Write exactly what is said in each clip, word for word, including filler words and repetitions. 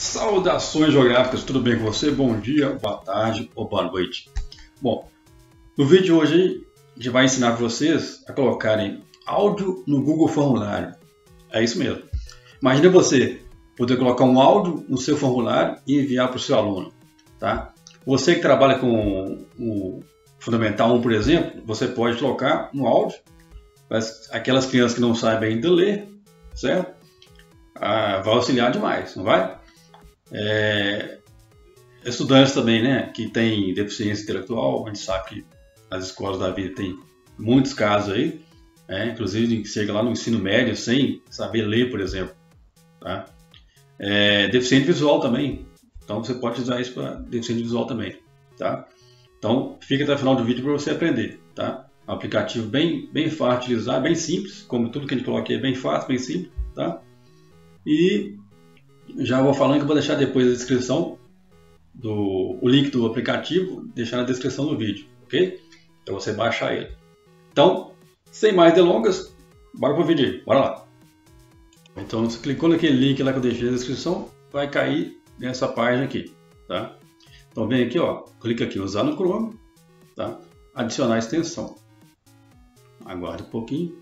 Saudações geográficas, tudo bem com você? Bom dia, boa tarde ou boa noite. Bom, no vídeo de hoje a gente vai ensinar vocês a colocarem áudio no Google Formulário. É isso mesmo. Imagina você poder colocar um áudio no seu formulário e enviar para o seu aluno. Tá? Você que trabalha com o Fundamental um, por exemplo, você pode colocar um áudio para aquelas crianças que não sabem ainda ler, certo? Ah, vai auxiliar demais, não vai? É, estudantes também, né, que têm deficiência intelectual, a gente sabe que as escolas da vida tem muitos casos aí, é, inclusive chega lá no ensino médio sem saber ler, por exemplo. Tá? É, deficiente visual também, então você pode usar isso para deficiente visual também. Tá? Então fica até o final do vídeo para você aprender. Tá? É um aplicativo bem, bem fácil de utilizar, bem simples, como tudo que a gente coloca aqui é bem fácil, bem simples. Tá? E já vou falando que eu vou deixar depois a descrição do o link do aplicativo, deixar na descrição do vídeo, ok? Para você baixar ele. Então, sem mais delongas, bora pro vídeo aí, bora lá. Então, você clicou naquele link lá que eu deixei na descrição, vai cair nessa página aqui, tá? Então vem aqui, ó, clica aqui, usar no Chrome, tá? Adicionar extensão. Aguarde um pouquinho.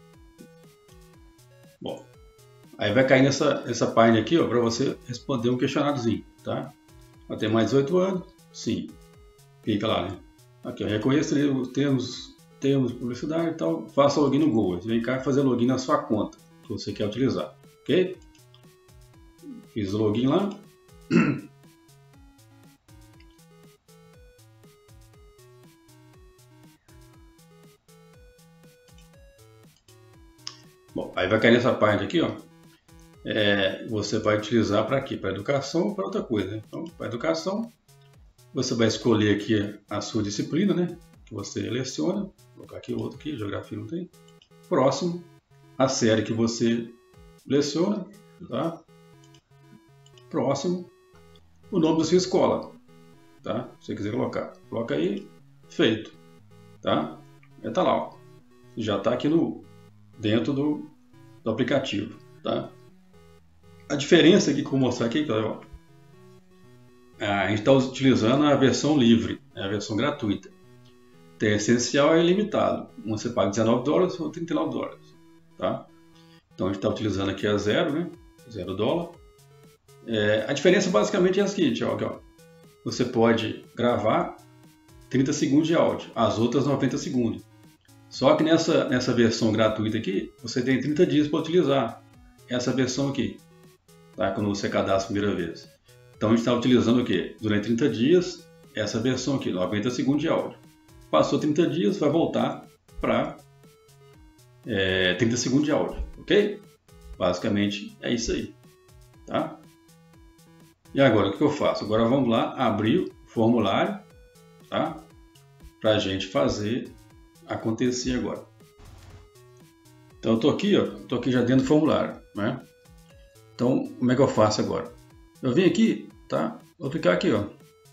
Bom. Aí vai cair nessa, nessa página aqui, ó, para você responder um questionáriozinho, tá? Vai ter mais dezoito anos? Sim. Clica lá, né? Aqui, ó, reconheça os termos, termos de publicidade e tal. Faça login no Google. Vem cá fazer login na sua conta que você quer utilizar, ok? Fiz o login lá. Bom, aí vai cair nessa página aqui, ó. É, você vai utilizar para quê? Para educação ou para outra coisa, né? Então, para educação, você vai escolher aqui a sua disciplina, né? Que você seleciona. Vou colocar aqui outro aqui, geografia não tem. Próximo, a série que você seleciona, tá? Próximo, o nome da sua escola, tá? Se você quiser colocar, coloca aí, feito, tá? Já tá lá, ó. Já está aqui no dentro do, do aplicativo, tá? A diferença aqui que eu vou mostrar aqui, ó, a gente está utilizando a versão livre, a versão gratuita. Tem essencial e ilimitado. Um você paga dezenove dólares ou trinta e nove dólares. Tá? Então a gente está utilizando aqui a zero, né? Zero dólar. É, a diferença basicamente é a seguinte, ó, aqui, ó. Você pode gravar trinta segundos de áudio, as outras noventa segundos. Só que nessa, nessa versão gratuita aqui, você tem trinta dias para utilizar essa versão aqui. Tá? Quando você cadastra a primeira vez. Então a gente está utilizando o que? Durante trinta dias, essa versão aqui, noventa segundos de áudio. Passou trinta dias, vai voltar para é, trinta segundos de áudio, ok? Basicamente é isso aí. Tá? E agora o que eu faço? Agora vamos lá abrir o formulário, tá? Para a gente fazer acontecer agora. Então eu estou aqui, ó, estou aqui já dentro do formulário, né? Então, como é que eu faço agora? Eu vim aqui, tá? Vou clicar aqui, ó.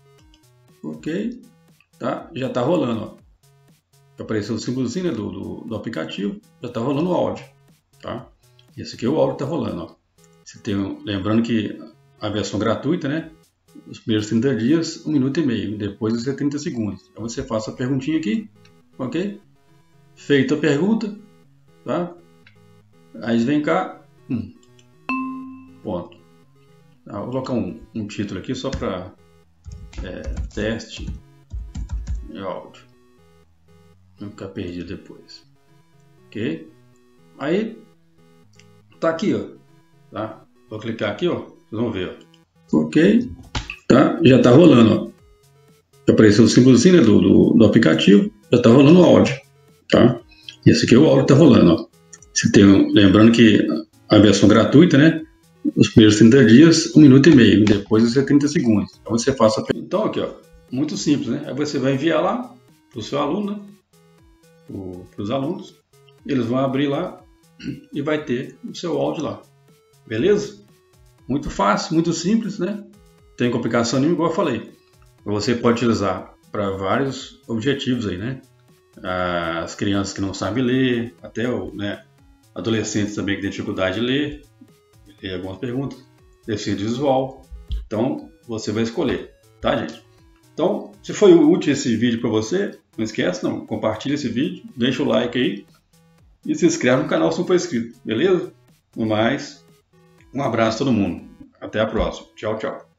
Ok, tá? Já tá rolando, ó. Apareceu o símbolozinho, né, do, do, do aplicativo, já tá rolando o áudio, tá? Esse aqui é o áudio que tá rolando, ó. Você tem, lembrando que a versão gratuita, né? Os primeiros trinta dias, um minuto e meio, depois os trinta segundos. Então você faz a perguntinha aqui, ok? Feita a pergunta, tá? Aí vem cá, hum. Ponto. Ah, vou colocar um, um título aqui só para é, teste de áudio. Não ficar perdido depois. Ok? Aí tá aqui, ó. Tá? Vou clicar aqui, ó. Vocês vão ver, ó. Ok. Tá? Já tá rolando, ó. Apareceu o símbolozinho, né, do, do, do aplicativo. Já tá rolando o áudio. Tá? Esse aqui é o áudio que tá rolando, ó. Você tem, lembrando que a versão gratuita, né? Os primeiros trinta dias, um minuto e meio, depois os trinta segundos. Então você faz a... Então aqui, ó, muito simples, né? Aí você vai enviar lá para o seu aluno, né? Para os alunos, eles vão abrir lá e vai ter o seu áudio lá, beleza? Muito fácil, muito simples, né? Tem complicação nenhuma, igual eu falei. Você pode utilizar para vários objetivos aí, né? As crianças que não sabem ler, até o, né, adolescentes também que têm dificuldade de ler. Tem algumas perguntas. Deficiente visual, Então, você vai escolher, tá, gente? Então, se foi útil esse vídeo para você, não esquece, não, compartilha esse vídeo, deixa o like aí e se inscreve no canal se não for inscrito, beleza? No mais, um abraço a todo mundo. Até a próxima. Tchau, tchau.